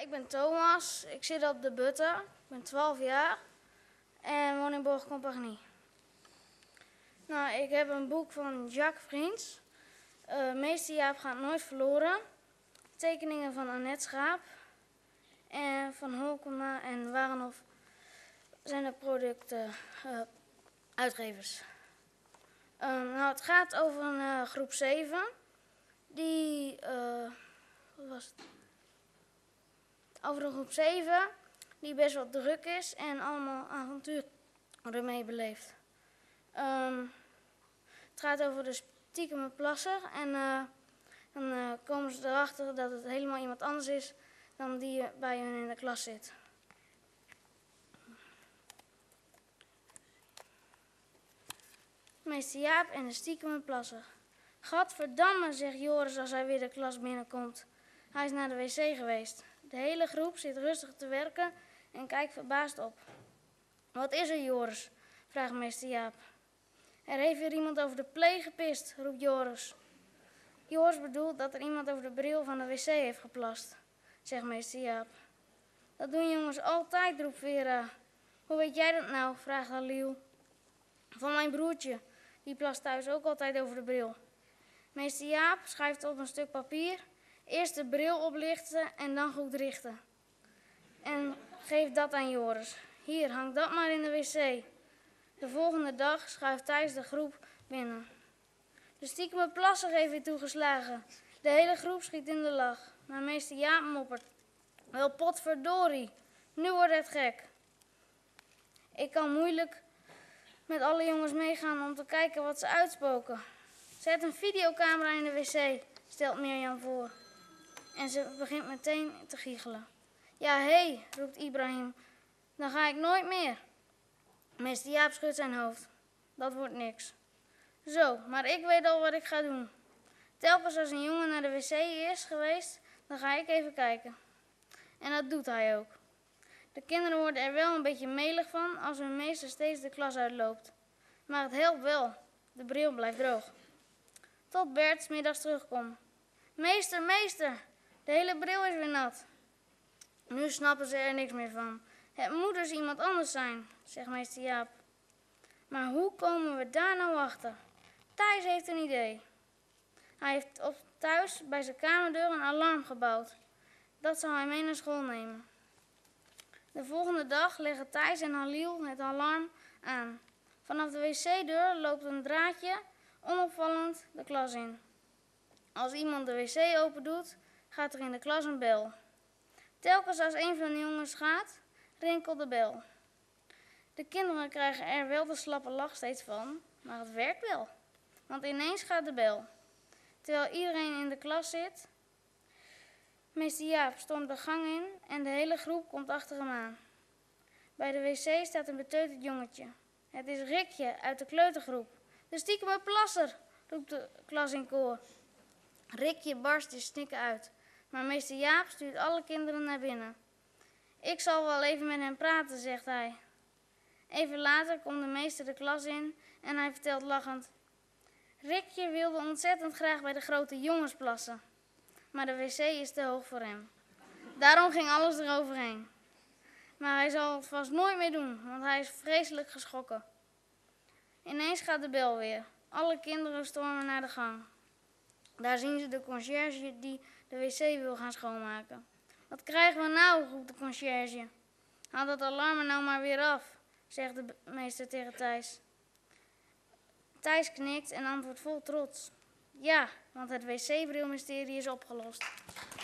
Ik ben Thomas, ik zit op de Butte, ik ben 12 jaar en woon in Bourg-Compagnie. Nou, ik heb een boek van Jacques Vriends, Meester Jaap gaat nooit verloren, tekeningen van Annette Schaap en van Holkema en Warenhof zijn de producten uitgevers. Nou, het gaat over een groep 7 die, wat was het? Over een groep 7 die best wel druk is en allemaal avontuur ermee beleeft. Het gaat over de stiekeme plasser en dan komen ze erachter dat het helemaal iemand anders is dan die bij hun in de klas zit. Meester Jaap en de stiekeme plasser. Gadverdamme, zegt Joris als hij weer de klas binnenkomt. Hij is naar de wc geweest. De hele groep zit rustig te werken en kijkt verbaasd op. Wat is er, Joris? Vraagt meester Jaap. Er heeft weer iemand over de pleeg gepist, roept Joris. Joris bedoelt dat er iemand over de bril van de wc heeft geplast, zegt meester Jaap. Dat doen jongens altijd, roept Vera. Hoe weet jij dat nou? Vraagt Halil. Van mijn broertje, die plast thuis ook altijd over de bril. Meester Jaap schrijft op een stuk papier, eerst de bril oplichten en dan goed richten. En geeft dat aan Joris. Hier, hang dat maar in de wc. De volgende dag schuift Thijs de groep binnen. De stiekeme plasser heeft weer toegeslagen. De hele groep schiet in de lach. Maar meester Jaap moppert. Wel potverdorie, nu wordt het gek. Ik kan moeilijk met alle jongens meegaan om te kijken wat ze uitspoken. Zet een videocamera in de wc, stelt Mirjam voor. En ze begint meteen te giechelen. Ja, hé, roept Ibrahim, dan ga ik nooit meer. Meester Jaap schudt zijn hoofd. Dat wordt niks. Zo, maar ik weet al wat ik ga doen. Telkens als een jongen naar de wc is geweest, dan ga ik even kijken. En dat doet hij ook. De kinderen worden er wel een beetje melig van als hun meester steeds de klas uitloopt. Maar het helpt wel. De bril blijft droog. Tot Bert 's middags terugkomt. Meester, meester, de hele bril is weer nat. Nu snappen ze er niks meer van. Het moet dus iemand anders zijn, zegt meester Jaap. Maar hoe komen we daar nou achter? Thijs heeft een idee. Hij heeft thuis bij zijn kamerdeur een alarm gebouwd. Dat zal hij mee naar school nemen. De volgende dag leggen Thijs en Halil het alarm aan. Vanaf de wc-deur loopt een draadje onopvallend de klas in. Als iemand de wc open doet, gaat er in de klas een bel. Telkens als een van de jongens gaat, rinkelt de bel. De kinderen krijgen er wel de slappe lach steeds van, maar het werkt wel. Want ineens gaat de bel. Terwijl iedereen in de klas zit, meester Jaap stormt de gang in en de hele groep komt achter hem aan. Bij de wc staat een beteuterd jongetje. Het is Rikje uit de kleutergroep. De stiekeme plasser, roept de klas in koor. Rikje barst in snikken uit, maar meester Jaap stuurt alle kinderen naar binnen. Ik zal wel even met hem praten, zegt hij. Even later komt de meester de klas in en hij vertelt lachend. Rikje wilde ontzettend graag bij de grote jongens plassen, maar de wc is te hoog voor hem. Daarom ging alles eroverheen. Maar hij zal het vast nooit meer doen, want hij is vreselijk geschrokken. Ineens gaat de bel weer. Alle kinderen stormen naar de gang. Daar zien ze de conciërge die de wc wil gaan schoonmaken. Wat krijgen we nou, roept de conciërge. Haal dat alarm er nou maar weer af, zegt de meester tegen Thijs. Thijs knikt en antwoordt vol trots. Ja, want het wc-brilmysterie is opgelost.